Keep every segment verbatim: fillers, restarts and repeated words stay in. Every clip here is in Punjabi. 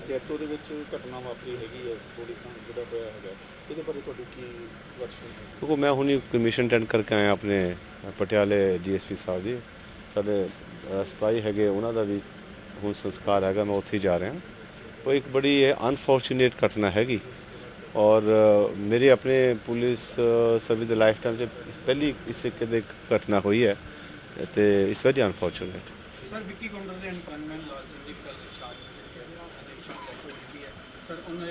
ਜੈਤੋ ਦੇ ਵਿੱਚ ਘਟਨਾ ਵਾਪਰੀ ਹੈਗੀ ਹੈ ਗੋਲੀ ਕਾਂਡ ਜਿਹੜਾ ਹੋਇਆ ਹੈਗਾ ਇਹਦੇ ਬਾਰੇ ਤੁਹਾਡੀ ਕੀ ਵਰਸ਼ਨ ਹੈ? ਦੇਖੋ ਮੈਂ ਹੁਣੀ ਕਮਿਸ਼ਨ ਅਟੈਂਡ ਕਰਕੇ ਆਇਆ ਆਪਣੇ ਪਟਿਆਲੇ D S P Sahib ji ਸਾਡੇ ਸਿਪਾਹੀ ਹੈਗੇ ਉਹਨਾਂ ਦਾ ਵੀ ਹੁਣ ਸੰਸਕਾਰ ਹੈਗਾ ਮੈਂ ਉੱਥੇ ਜਾ ਰਿਹਾ ਉਹ ਇੱਕ ਬੜੀ ਅਨਫੋਰਚੂਨੇਟ ਘਟਨਾ ਹੈਗੀ ਔਰ ਮੇਰੇ ਆਪਣੇ ਪੁਲਿਸ ਸਰਵਿਸ ਦੇ ਲਾਈਫ ਟਾਈਮ 'ਚ ਪਹਿਲੀ ਇਸ ਤਰੀਕੇ ਦੀ ਘਟਨਾ ਹੋਈ ਹੈ ਅਤੇ it's very unfortunate. Sir Vicky ਕੌਂਡਰ ਦੇ ਇਨਕਾਮੈਂਟ ਲਾਜ਼ਮ ਦੀ ਕੱਲ ਸ਼ਾਮ ਸਰ ਉਹਨੇ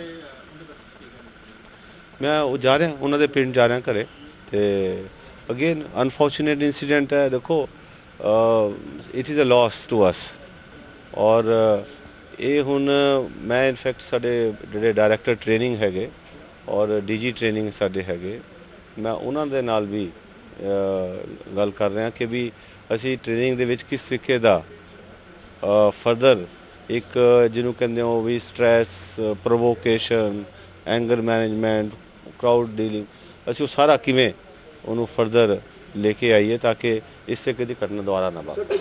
ਮੈਂ ਉਹ ਜਾ ਰਿਹਾ ਉਹਨਾਂ ਦੇ ਪਿੰਡ ਜਾ ਰਿਹਾ ਘਰੇ ਅਤੇ ਅਗੇਨ ਅਨਫੋਰਚੂਨੇਟ ਇੰਸੀਡੈਂਟ ਹੈ। ਦੇਖੋ it is a loss to us ਔਰ ਇਹ ਹੁਣ ਮੈਂ ਇਨਫੈਕਟ ਸਾਡੇ ਜਿਹੜੇ ਡਾਇਰੈਕਟਰ ਟ੍ਰੇਨਿੰਗ ਹੈਗੇ ਔਰ ਡੀ ਜੀ ਟ੍ਰੇਨਿੰਗ ਸਾਡੇ ਹੈਗੇ ਮੈਂ ਉਹਨਾਂ ਦੇ ਨਾਲ ਵੀ ਗੱਲ ਕਰ ਰਿਹਾ ਕਿ ਵੀ ਅਸੀਂ ਟ੍ਰੇਨਿੰਗ ਦੇ ਵਿੱਚ ਕਿਸ ਤਰੀਕੇ ਦਾ ਫਰਦਰ ਇੱਕ ਜਿਹਨੂੰ ਕਹਿੰਦੇ ਹੋ ਵੀ stress provocation anger management crowd dealing ਅਸੀਂ ਉਹ ਸਾਰਾ ਕਿਵੇਂ ਉਹਨੂੰ ਫਰਦਰ ਲੈ ਕੇ ਆਈਏ ਤਾਂ ਕਿ ਇਸ ਤਰੀਕੇ ਦੀ ਘਟਨਾ ਦੁਬਾਰਾ ਨਾ ਵਾਪਰੇ।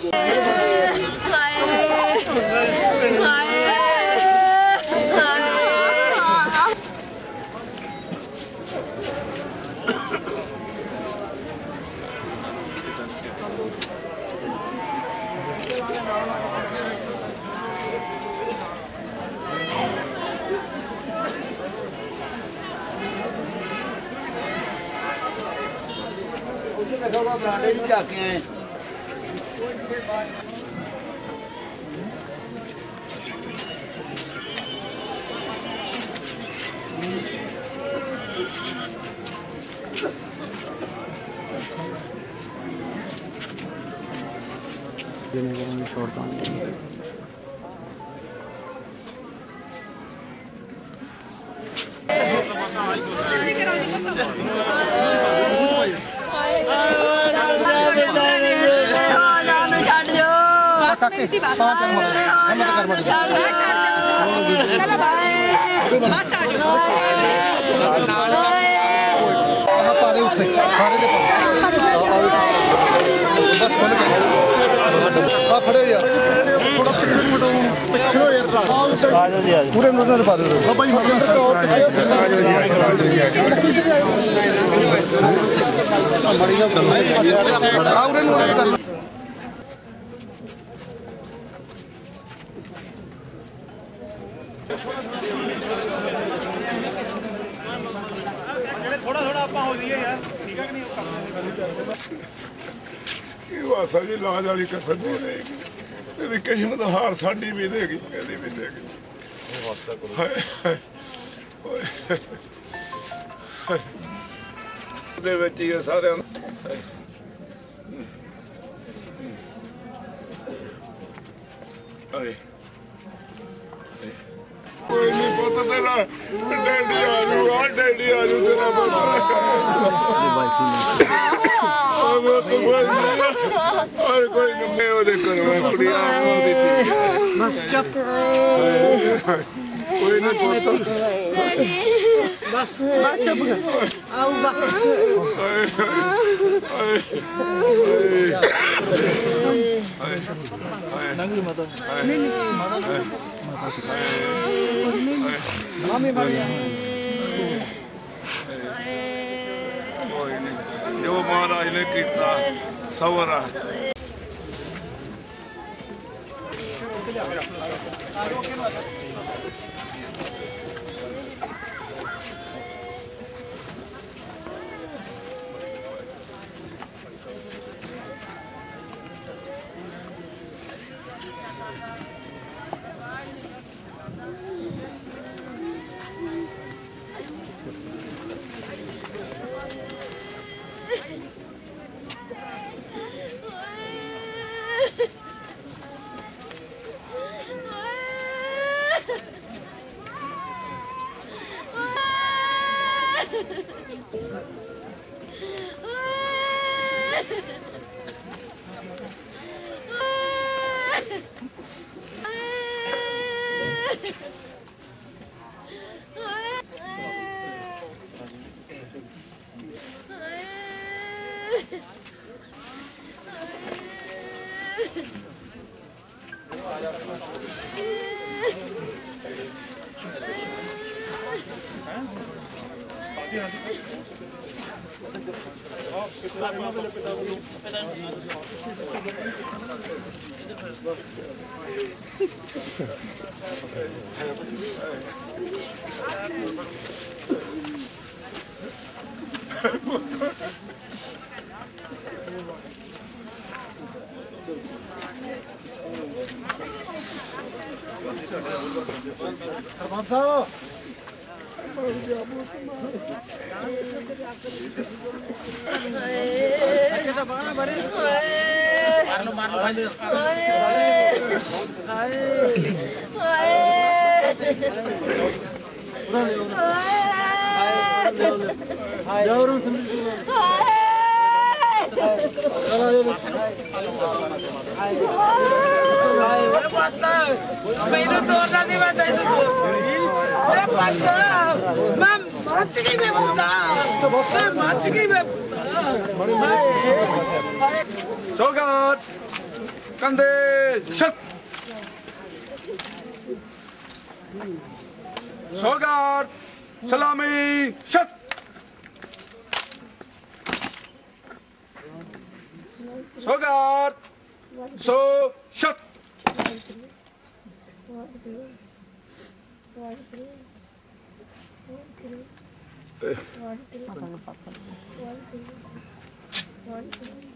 बरांडे भी झाके आए छोड़ता हूँ पूरे पा दो थोड़ा थोड़ा आप हो जाइए यार ठीक है कि नहीं वासा जी लाज वाली कसर नहीं रहेगी किस्मत हार साड़ी भी देगी मेरी भी देगी सारे कोई नहीं पता तेरा डैडी आलू आ डैडी आलू तेरा पता और कोई मैं वो देखो मैं कुड़िया बस चुप कोई नहीं पता बस बस चुप आओ बस नंगी मत नहीं मामी मामी जो महाराज ने किया सवरा सरपंच साहब ਮੈਨੂੰ ਤੋੜਨਾ ਨਹੀਂ ਮੈਂ ਤੈਨੂੰ ਮੈਂ ਪੱਕਾ ਮੈਂ ਮੱਚ ਗਈ ਮੈਂ ਪੁੱਤਾ ਮੈਂ ਮੱਚ ਗਈ ਮੈਂ ਸੋਗਾਤ ਕੰਦੇ ਸ਼ਤ ਸੋਗਾਤ ਸਲਾਮੀ ਸ਼ਤ ਸੋਗਾਤ ਸੋ ਸ਼ਤ One, two, one, two, one, two, one, two.